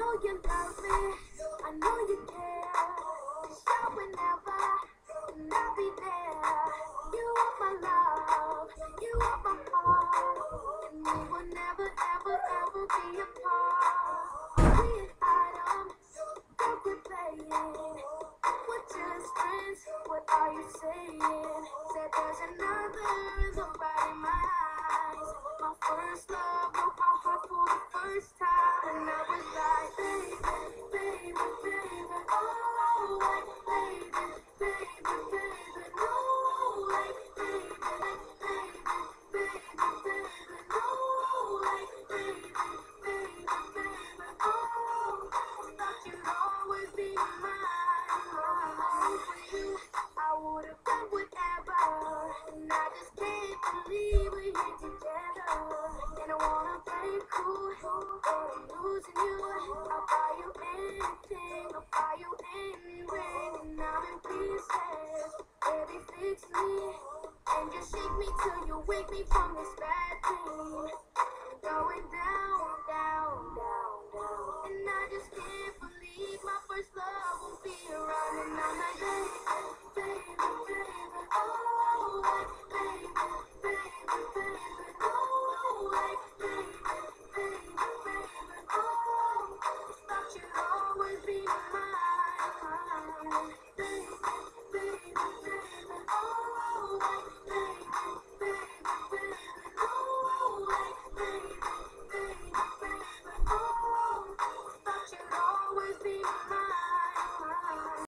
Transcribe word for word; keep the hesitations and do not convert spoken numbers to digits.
know you love me, I know you care. Just shout whenever, and I'll be there. You are my love, you are my heart, and we will never, ever, ever be apart. We an item, don't quit playing. We're just friends, what are you saying? Said there's another, look right in my eyes. My first love broke my heart for the first time, and I was like, baby, baby, baby, oh, like, baby, baby, baby, no, like, baby, baby, baby, baby, no, like, baby, baby, baby, oh, thought you'd always be mine. For you, I would have done whatever, and I just can't believe we're here together. And I wanna play cool, but I'm losing you. I'll buy you anything, I'll buy you any ring, and I'm in pieces. Baby, fix me, and just shake me till you wake me from this bad dream. Going down, down, down, down, and I just can't believe my first love will be around, and I'm like, baby, baby, baby, oh, like, baby, baby, baby, oh, like, baby, baby, baby, oh, thought you'd always be mine.